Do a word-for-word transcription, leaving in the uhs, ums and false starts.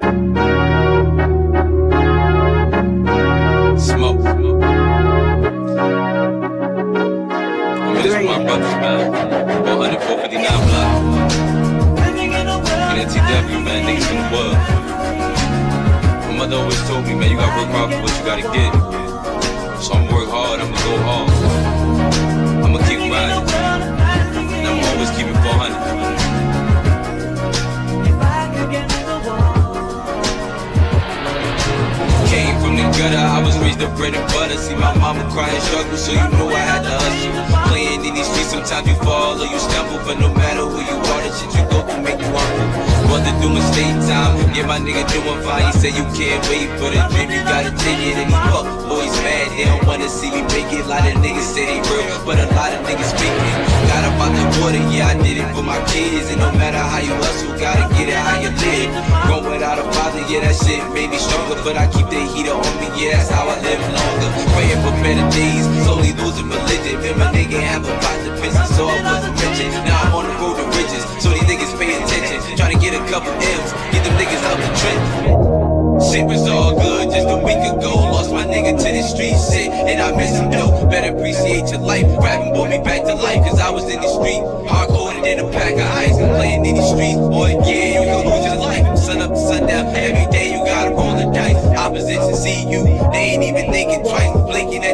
Smoke. I mean, this is my brothers, man. one hundred four fifty-nine block. And T W, man, niggas from the world. My mother always told me, man, you gotta work hard for what you gotta get. So I'ma work hard, I'ma go hard. I'ma keep grinding. And I'ma always keep it four hundred. Came from the gutter, I was raised up bread and butter. See my mama cry and struggle, so you know I had to hustle. Playing in these streets, sometimes you fall or you stumble, but no matter who you are, the shit you go through make you humble. Brother doing state time, yeah, my nigga doing fine. He said you can't wait for the dream, you gotta take it. And he fuck boys mad, they don't wanna see me make it. A lot of niggas say they real, but a lot of niggas fake it. Got up out the water, yeah, I did it for my kids. And no matter how you hustle, gotta get it how you live. Grown without a father, yeah, that shit made me stronger, but I keep the heater on me, yeah, that's how I live longer. Praying for better days, slowly losing religion. Remember nigga have a pot to piss, so I wasn't mentioned. Now I'm on the road to riches, so these niggas pay attention. Trying to get a couple M's, get them niggas out the trench. Shit was all good just a week ago. Lost my nigga to the street shit, and I miss him though. Better appreciate your life. Rapping brought me back to life, cause I was in the street. Hardcore in a pack of ice, playing in the streets. Boy, yeah, you can lose your life. Sun up to sundown, every day you gotta roll the dice. Opposition see you, they ain't even thinking twice. Blinking